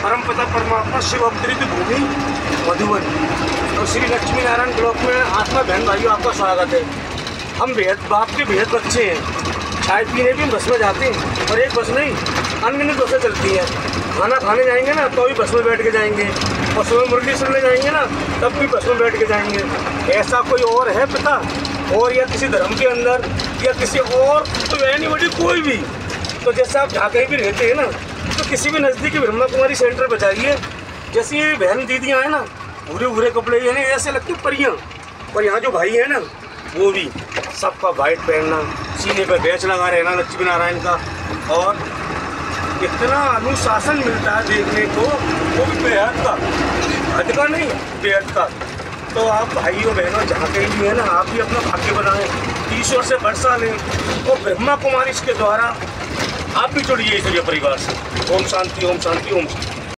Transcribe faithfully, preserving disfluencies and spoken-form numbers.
परमपिता परमात्मा शिव अवतरित भूमि मधुबन और श्री लक्ष्मी नारायण ब्लॉक में आत्मा बहन भाइयों आपका स्वागत है। हम बेहद बाप के बेहद बच्चे हैं। चाय पीने भी बस में जाते हैं और एक बस नहीं अनगिनत बसें चलती हैं। खाना खाने जाएंगे ना तो भी बस में बैठ के जाएंगे और सुबह मुरली सुनने जाएंगे ना तब भी बस में बैठ के जाएंगे। ऐसा कोई और है पिता और या किसी धर्म के अंदर या किसी और तो एनीबॉडी कोई भी तो जैसे आप जहाँ कहीं भी रहते हैं ना तो किसी भी नज़दीकी ब्रह्मा कुमारी सेंटर पर जाइए। जैसे ये बहन दीदियाँ हैं ना पूरे पूरे कपड़े यानी ऐसे लगते परियाँ और यहाँ जो भाई है ना वो भी सबका वाइट पहनना सीने पे बैच लगा रहना लक्ष्मी नारायण का और इतना अनुशासन मिलता है देखने को वो भी बेहद का हद का नहीं बेहद का। तो आप भाइयों बहनों जहाँ कहीं भी है ना आप भी अपना भाग्य बनाएं ईश्वर से वर्षा लें और ब्रह्मा कुमारी के द्वारा आप भी जुड़िए इस परिवार से। ओम शांति ओम शांति ओम शांति।